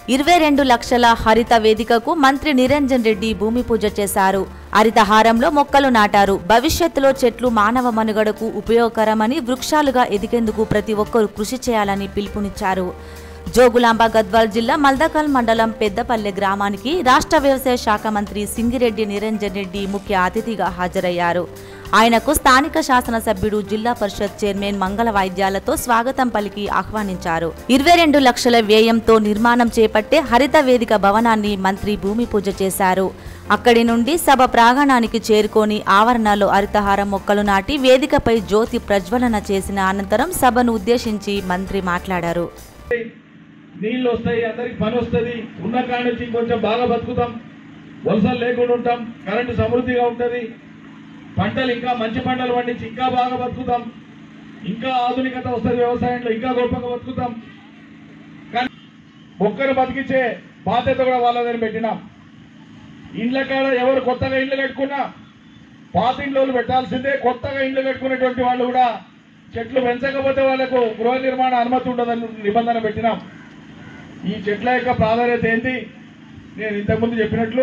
22 లక్షల హరిత వేదికకు మంత్రి నిరంజన్ రెడ్డి భూమి పూజ చేశారు. హరితహారంలో మొక్కలు నాటారు. భవిష్యత్తులో చెట్లు మానవ మనుగడకు ఉపయోగకరమని, వృక్షాలుగా ఎదిగేందుకు ప్రతి ఒక్కరూ కృషి చేయాలని పిలుపునిచ్చారు. జోగులాంబ గద్వాల్ జిల్లా మల్దకల్ మండలం పెద్దపల్లె గ్రామానికి రాష్ట్ర వ్యవసాయ శాఖ మంత్రి సింగిరెడ్డి నిరంజన్ రెడ్డి ముఖ్య అతిథిగా హాజరయ్యారు. ఆయనకు స్థానిక శాసనసభ్యుడు, జిల్లా పరిషత్ చైర్మన్ మంగళ వాయిద్యాలతో స్వాగతం పలికి ఆహ్వానించారు. 22 లక్షల వ్యయంతో నిర్మాణం చేపట్టే హరిత వేదిక భవనాన్ని మంత్రి భూమి పూజ చేశారు. అక్కడి నుండి సభ ప్రాంగణానికి చేరుకొని ఆవరణలో హరితహారం మొక్కలు నాటి వేదికపై జ్యోతి ప్రజ్వలన చేసిన అనంతరం సభను ఉద్దేశించి మంత్రి మాట్లాడారు. నీళ్ళు వస్తాయి, అందరికి పని వస్తుంది, ఉన్న కాడ నుంచి కొంచెం బాగా బతుకుతాం, వలసలు లేకుండా ఉంటాం, కరెంటు సమృద్ధిగా ఉంటుంది, పంటలు ఇంకా మంచి పంటలు పండించి ఇంకా బాగా బతుకుతాం, ఇంకా ఆధునికత వస్తుంది, వ్యవసాయంలో ఇంకా గొప్పగా బతుకుతాం. కానీ మొక్కను బతికించే బాధ్యత కూడా వాళ్ళదని పెట్టినాం. ఇండ్ల కాడ ఎవరు కొత్తగా ఇండ్లు కట్టుకున్నా పాత ఇండ్లు పెట్టాల్సిందే. కొత్తగా ఇండ్లు కట్టుకునేటువంటి వాళ్ళు కూడా చెట్లు పెంచకపోతే వాళ్లకు గృహ నిర్మాణ అనుమతి ఉండదని నిబంధన పెట్టినాం. ఈ చెట్ల యొక్క ప్రాధాన్యత ఏంటి? నేను ఇంతకుముందు చెప్పినట్లు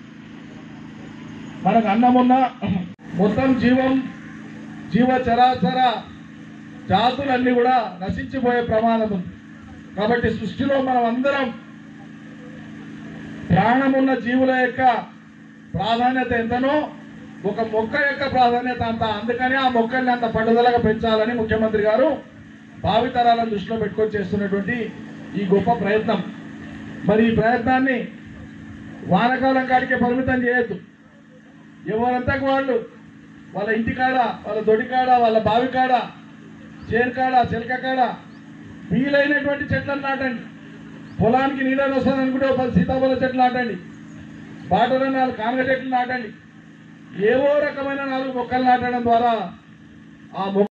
మనకు అన్నమున్న మొత్తం జీవ చరాచర జాతులన్నీ కూడా నశించిపోయే ప్రమాదం ఉంది. కాబట్టి సృష్టిలో మనం అందరం ప్రాణమున్న జీవుల యొక్క ప్రాధాన్యత ఎంతనో ఒక మొక్క యొక్క ప్రాధాన్యత అంత. అందుకని ఆ మొక్కల్ని అంత పట్టుదలగా పెంచాలని ముఖ్యమంత్రి గారు భావితరాలను దృష్టిలో పెట్టుకొని చేస్తున్నటువంటి ఈ గొప్ప ప్రయత్నం. మరి ఈ ప్రయత్నాన్ని వానకాలం కాడికే పరిమితం చేయొద్దు. ఎవరంతకు వాళ్ళు వాళ్ళ ఇంటికాడ, వాళ్ళ దొడికాడ, వాళ్ళ బావికాడ, చేరుకాడ, చిలక కాడ వీలైనటువంటి చెట్లను నాటండి. పొలానికి నీళ్ళని వస్తుంది అనుకుంటే 10 సీతాఫల చెట్లు నాటండి, బాటలో 4 కానగ చెట్లు నాటండి. ఏవో రకమైన 4 మొక్కలు నాటడం ద్వారా ఆ